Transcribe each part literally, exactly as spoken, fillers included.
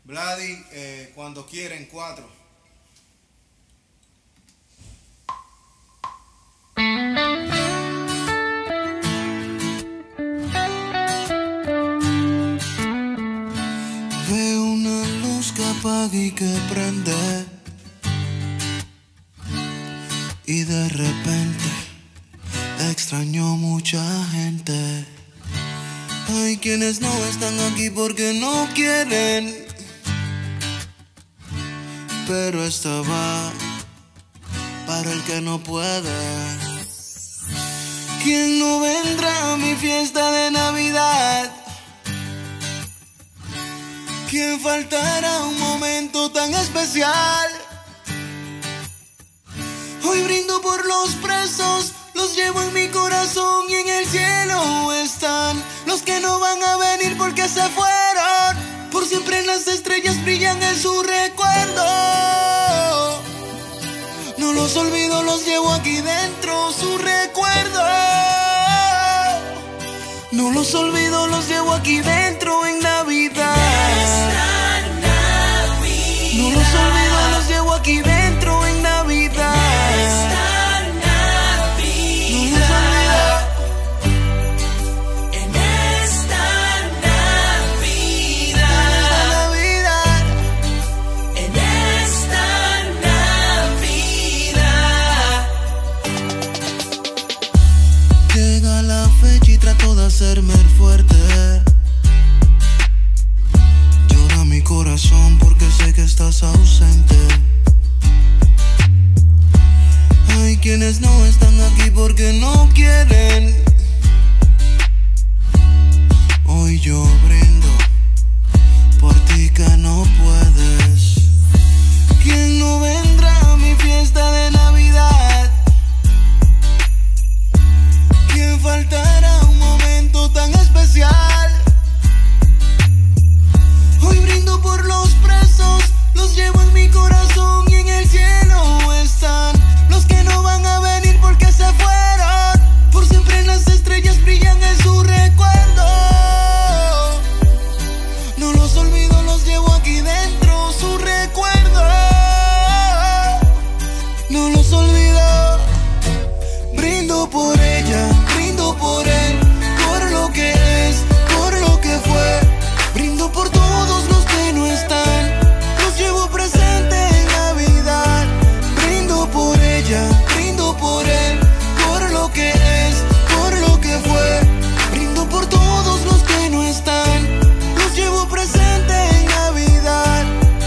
Vladi, eh, cuando quieren, cuatro. Veo una luz que apaga y que prende, y de repente extraño mucha gente. Hay quienes no están aquí porque no quieren, pero esta va para el que no puede. ¿Quién no vendrá a mi fiesta de Navidad? ¿Quién faltará un momento tan especial? Hoy brindo por los presos, los llevo en mi corazón, y en el cielo están los que no van a venir porque se fueron. Por siempre las estrellas brillan en su recuerdo. No los olvido, los llevo aquí dentro, su recuerdo. No los olvido, los llevo aquí dentro en Navidad. No los olvido, los llevo aquí dentro en Navidad. Llega la fecha y trato de hacerme el fuerte. Llora mi corazón porque sé que estás ausente. Hay quienes no están aquí porque no quieren. Hoy yo brindo por ti que no puedes. ¿Quién no vendrá a mi fiesta de Navidad? ¿Quién faltará un momento tan especial? Hoy brindo por los presos, los llevo en mi corazón, y en el cielo están los que no van a venir porque se fueron. Por siempre las estrellas brillan en su recuerdo. No los olvido, los llevo aquí dentro, su recuerdo. No los olvido, brindo por ella, brindo por él, por lo que es, por lo que fue. Brindo por todos los que no están, los llevo presente en Navidad. Brindo por ella, brindo por él, por lo que es, por lo que fue. Brindo por todos los que no están, los llevo presente en Navidad.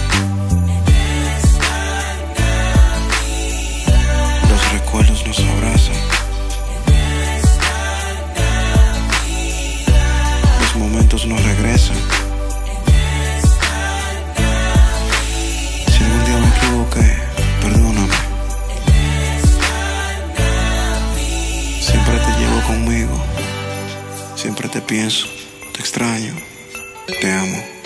Los recuerdos nos abrazan. Los momentos no regresan. Si algún día me equivoqué, perdóname. Siempre te llevo conmigo. Siempre te pienso, te extraño, te amo.